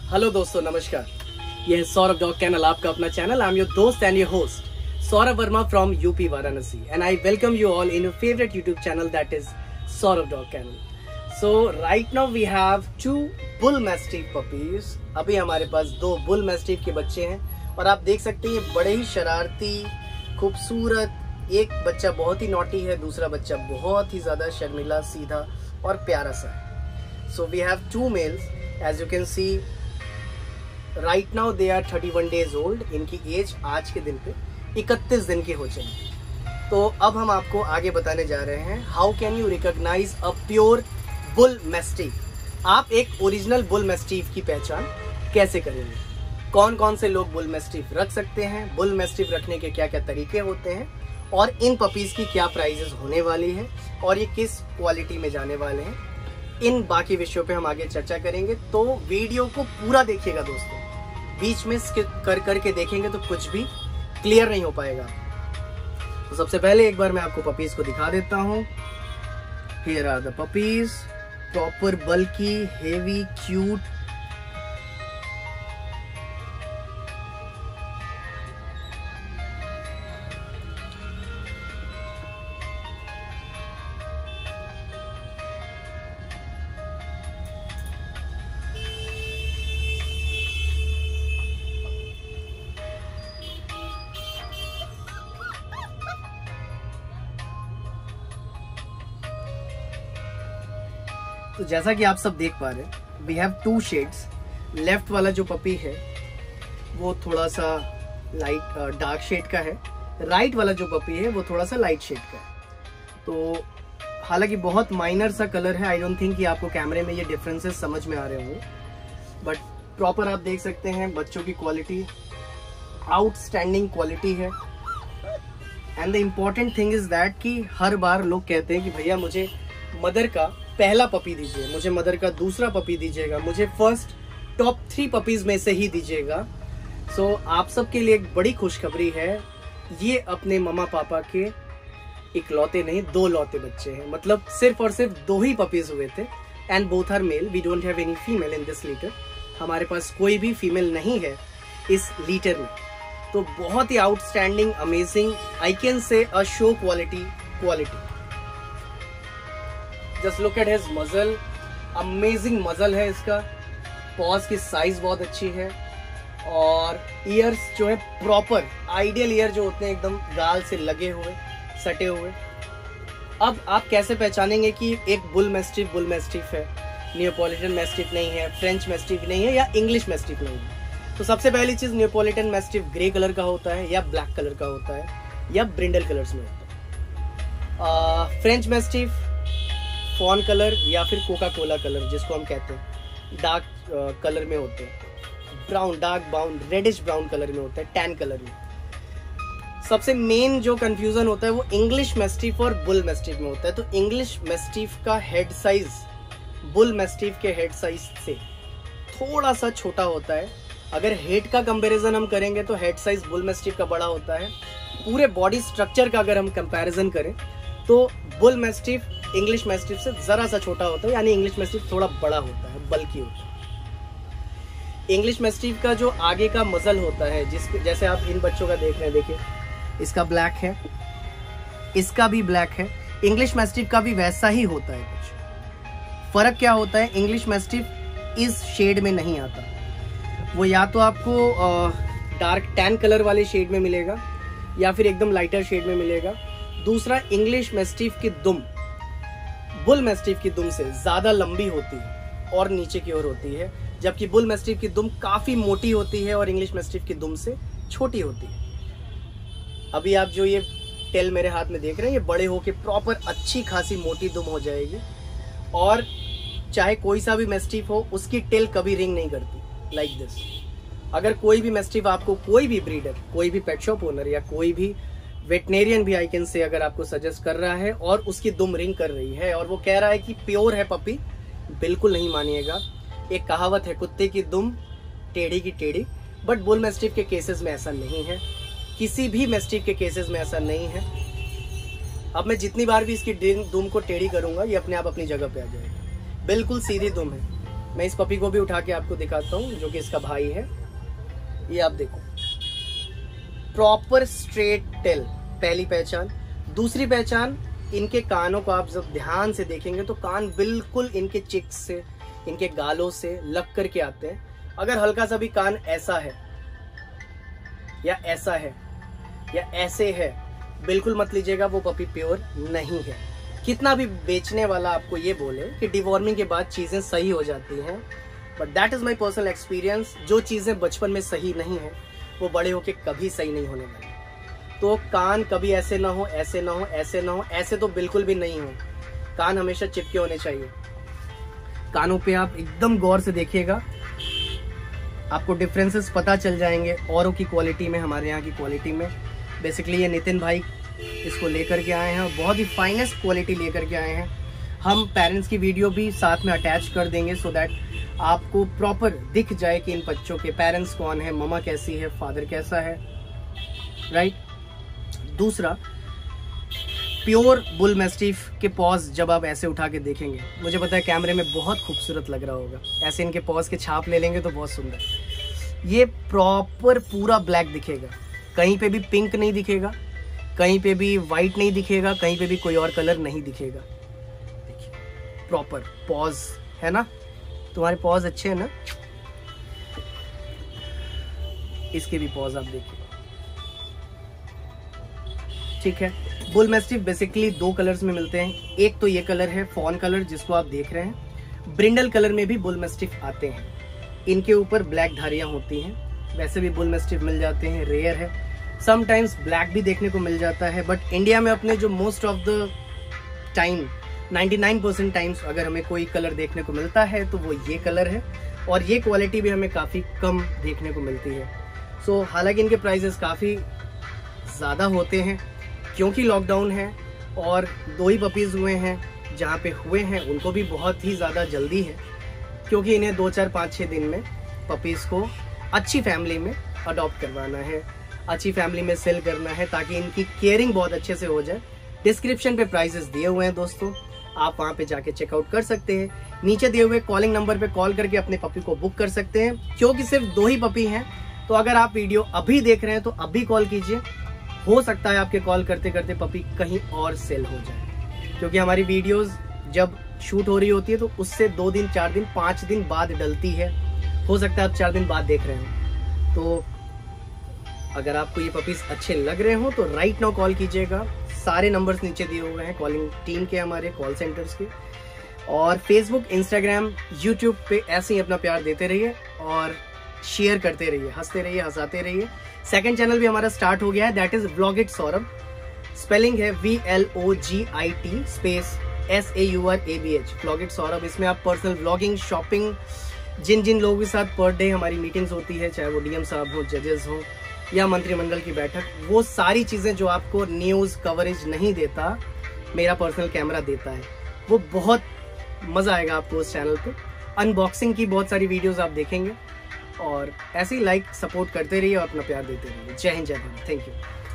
Hello दोस्तों, नमस्कार। यह है सौरभ डॉग कैनल, आपका अपना चैनल। आई एम योर दोस्त and your host Saurabh Verma from UP Varanasi, and I welcome you all in your favourite YouTube channel that is Saurabh dog kennel. So right now we have 2 bull mastiff puppies. अभी हमारे पास 2 bull mastiff के बच्चे हैं और आप देख सकते हैं बड़े ही शरारती, खूबसूरत। एक बच्चा बहुत ही नॉटी है, दूसरा बच्चा बहुत ही ज्यादा शर्मिला, सीधा और प्यारा सा है। So we have 2 males, as you can see. Right now they are 31 days old. इनकी एज आज के दिन पे 31 दिन की हो चली। तो अब हम आपको आगे बताने जा रहे हैं how can you recognise a pure bull mastiff. आप एक ओरिजिनल बुल मैस्टिफ की पहचान कैसे करेंगे, कौन कौन से लोग बुल मैस्टिफ रख सकते हैं, बुल मैस्टिफ रखने के क्या क्या तरीके होते हैं, और इन पपीज की क्या प्राइजेस होने वाली है और ये किस क्वालिटी में जाने वाले हैं। इन बाकी विषयों पे हम आगे चर्चा करेंगे, तो वीडियो को पूरा देखिएगा दोस्तों। बीच में स्किप कर करके देखेंगे तो कुछ भी क्लियर नहीं हो पाएगा। तो सबसे पहले एक बार मैं आपको पपीज को दिखा देता हूँ। Here are the puppies, proper bulky, heavy, cute. तो जैसा कि आप सब देख पा रहे हैं, वी हैव 2 शेड्स। लेफ्ट वाला जो पपी है वो थोड़ा सा लाइट डार्क शेड का है, राइट वाला जो पपी है वो थोड़ा सा लाइट शेड का है। तो हालांकि बहुत माइनर सा कलर है, आई डोंट थिंक कि आपको कैमरे में ये डिफरेंसेस समझ में आ रहे होंगे, बट प्रॉपर आप देख सकते हैं बच्चों की क्वालिटी आउटस्टैंडिंग क्वालिटी है। And the important thing is that कि हर बार लोग कहते हैं कि भैया मुझे मदर का पहला पपी दीजिए, मुझे मदर का दूसरा पपी दीजिएगा, मुझे फर्स्ट टॉप 3 पपीज में से ही दीजिएगा। सो आप सबके लिए एक बड़ी खुशखबरी है, ये अपने मम्मा पापा के इकलौते नहीं 2 लौते बच्चे हैं। मतलब सिर्फ और सिर्फ 2 ही पपीज हुए थे, and both are male. We don't have any female in this litter. हमारे पास कोई भी फीमेल नहीं है इस लीटर में। तो बहुत ही outstanding, amazing, I can say a show quality. Just look at his muzzle, amazing muzzle है इसका। पॉज की साइज बहुत अच्छी है, और ईयर्स जो है प्रॉपर आइडियल ईयर जो होते हैं, एकदम गाल से लगे हुए, सटे हुए। अब आप कैसे पहचानेंगे कि एक बुल मैस्टिफ है, नियोपॉलिटन मैस्टिफ नहीं है, फ्रेंच मैस्टिफ नहीं है, या इंग्लिश मैस्टिफ नहीं है। तो सबसे पहली चीज, नियोपॉलिटन मैस्टिफ ग्रे कलर का होता है, या ब्लैक कलर का होता है, या ब्रिंडल कलर्स में होता है। फ्रेंच मैस्टिफ फॉन कलर या फिर कोका कोला कलर जिसको हम कहते हैं, डार्क कलर में होते हैं, brown, dark brown, reddish brown colour में होता है, टैन कलर में। सबसे मेन जो कंफ्यूजन होता है वो इंग्लिश मैस्टिफ और बुल मैस्टिफ में होता है। तो इंग्लिश मैस्टिफ का हेड साइज बुल मैस्टिफ के हेड साइज से थोड़ा सा छोटा होता है। अगर हेड का कंपैरिजन हम करेंगे तो हेड साइज बुल मैस्टिफ का बड़ा होता है। पूरे बॉडी स्ट्रक्चर का अगर हम कंपैरिजन करें तो बुल मैस्टिफ इंग्लिश मैस्टिफ से जरा सा छोटा होता है, यानी इंग्लिश मैस्टिफ थोड़ा बड़ा होता है, बल्कि होता है। इंग्लिश मैस्टिफ का जो आगे का मजल होता है, जैसे आप इन बच्चों का देख रहे हैं, देखिए इसका ब्लैक है, इसका भी ब्लैक है। इंग्लिश मैस्टिफ का भी वैसा ही होता है। कुछ फर्क क्या होता है, इंग्लिश मैस्टिफ इस शेड में नहीं आता, वो या तो आपको डार्क टैन कलर वाले शेड में मिलेगा या फिर एकदम लाइटर शेड में मिलेगा। दूसरा, इंग्लिश मैस्टिफ की दुम बुल मैस्टिफ की दुम से ज्यादा लंबी होती है और नीचे की ओर होती है, जबकि बुल मैस्टिफ की दुम काफी मोटी होती है और इंग्लिश मैस्टिफ की दुम से छोटी होती है। अभी आप जो ये टेल मेरे हाथ में देख रहे हैं, ये बड़े होके प्रॉपर अच्छी खासी मोटी दुम हो जाएगी, और चाहे कोई सा भी मैस्टिफ हो उसकी टेल कभी रिंग नहीं करती लाइक दिस। अगर कोई भी मैस्टिफ आपको, कोई भी ब्रीडर, कोई भी पेट शॉप ओनर या कोई भी वेटनेरियन भी आई कैन से अगर आपको सजेस्ट कर रहा है और उसकी दुम रिंग कर रही है और वो कह रहा है कि प्योर है पपी, बिल्कुल नहीं मानिएगा। एक कहावत है, कुत्ते की दुम टेढ़ी की टेढ़ी, बट बुल मैस्टिफ के केसेस में ऐसा नहीं है, किसी भी मैस्टिफ के केसेस में ऐसा नहीं है। अब मैं जितनी बार भी इसकी दुम को टेढ़ी करूंगा, ये अपने आप अपनी जगह पे आ जाएगा। बिल्कुल सीधी दुम है, मैं इस पपी को भी उठा के आपको दिखाता हूँ, जो कि इसका भाई है। ये आप देखो, प्रॉपर स्ट्रेट टेल, पहली पहचान। दूसरी पहचान, इनके कानों को आप जब ध्यान से देखेंगे तो कान बिल्कुल इनके चिक्स से, इनके गालों से लग करके आते हैं। अगर हल्का सा भी कान ऐसा है या ऐसा है या ऐसे है, बिल्कुल मत लीजिएगा, वो पपी प्योर नहीं है। कितना भी बेचने वाला आपको ये बोले कि डिवॉर्मिंग के बाद चीजें सही हो जाती हैं, but that is my personal experience. जो चीजें बचपन में सही नहीं है वो बड़े होके कभी सही नहीं होने वाली। तो कान कभी ऐसे ना हो, ऐसे ना हो, ऐसे ना हो, ऐसे तो बिल्कुल भी नहीं हो। कान हमेशा चिपके होने चाहिए। कानों पे आप एकदम गौर से देखिएगा, आपको डिफरेंसेस पता चल जाएंगे औरों की क्वालिटी में, हमारे यहाँ की क्वालिटी में। बेसिकली ये नितिन भाई इसको लेकर के आए हैं और बहुत ही फाइनेस्ट क्वालिटी लेकर के आए हैं। हम पेरेंट्स की वीडियो भी साथ में अटैच कर देंगे सो दैट आपको प्रॉपर दिख जाए कि इन बच्चों के पेरेंट्स कौन है, ममा कैसी है, फादर कैसा है, राइट। दूसरा, प्योर बुल मैस्टिफ के पॉज जब आप ऐसे उठा के देखेंगे, मुझे पता है कैमरे में बहुत खूबसूरत लग रहा होगा, ऐसे इनके पॉज के छाप ले लेंगे तो बहुत सुंदर। ये प्रॉपर पूरा ब्लैक दिखेगा, कहीं पे भी पिंक नहीं दिखेगा, कहीं पे भी वाइट नहीं दिखेगा, कहीं पे भी कोई और कलर नहीं दिखेगा। देखिए प्रॉपर पॉज है ना, तुम्हारे पॉज अच्छे हैं ना, इसके भी पॉज आप देखिए, ठीक है। बुल मैस्टिफ बेसिकली दो कलर्स में मिलते हैं। एक तो ये कलर है फॉन कलर जिसको आप देख रहे हैं, ब्रिंडल कलर में भी बुल मैस्टिफ आते हैं। इनके ऊपर ब्लैक धारियां होती हैं, वैसे भी बुल मैस्टिफ मिल जाते हैं, रेयर है। समटाइम्स ब्लैक भी देखने को मिल जाता है, बट इंडिया में अपने जो most of the time 99% times अगर हमें कोई कलर देखने को मिलता है तो वो ये कलर है, और ये क्वालिटी भी हमें काफ़ी कम देखने को मिलती है। सो हालांकि इनके प्राइसेस काफ़ी ज़्यादा होते हैं क्योंकि लॉकडाउन है और 2 ही पपीज़ हुए हैं, जहाँ पे हुए हैं उनको भी बहुत ही ज़्यादा जल्दी है क्योंकि इन्हें 2, 4, 5, 6 दिन में पपीज़ को अच्छी फैमिली में अडॉप्ट करवाना है, अच्छी फैमिली में सेल करना है ताकि इनकी केयरिंग बहुत अच्छे से हो जाए। डिस्क्रिप्शन पे प्राइसेस दिए हुए हैं दोस्तों, आप वहाँ पे जाके चेकआउट कर सकते हैं। नीचे दिए हुए कॉलिंग नंबर पे कॉल करके अपने पपी को बुक कर सकते हैं। क्योंकि सिर्फ 2 ही पपी हैं तो अगर आप वीडियो अभी देख रहे हैं तो अभी कॉल कीजिए, हो सकता है आपके कॉल करते करते पपी कहीं और सेल हो जाए, क्योंकि हमारी वीडियोस जब शूट हो रही होती है तो उससे 2 दिन 4 दिन 5 दिन बाद डलती है। हो सकता है आप 4 दिन बाद देख रहे हो। तो अगर आपको ये पपीज अच्छे लग रहे हो तो राइट नाउ कॉल कीजिएगा। सारे नंबर्स नीचे दिए हुए हैं कॉलिंग टीम के, हमारे कॉल सेंटर्स के। और फेसबुक, इंस्टाग्राम, यूट्यूब पे ऐसे ही अपना प्यार देते रहिए और शेयर करते रहिए, हंसते रहिए, हंसाते रहिए। सेकंड चैनल भी हमारा स्टार्ट हो गया है, that is vlogit Saurabh. Spelling है VLOGIT space SAURABH, vlogit Saurabh. इसमें आप पर्सनल व्लॉगिंग, शॉपिंग, जिन जिन लोगों के साथ पर डे हमारी मीटिंग्स होती है, चाहे वो DM साहब हो, जजेस हो या मंत्रिमंडल की बैठक, वो सारी चीजें जो आपको न्यूज कवरेज नहीं देता, मेरा पर्सनल कैमरा देता है। वो बहुत मजा आएगा आपको उस चैनल पे। अनबॉक्सिंग की बहुत सारी वीडियोस आप देखेंगे और ऐसे ही लाइक सपोर्ट करते रहिए और अपना प्यार देते रहिए। जय हिंद, जय भारत, थैंक यू।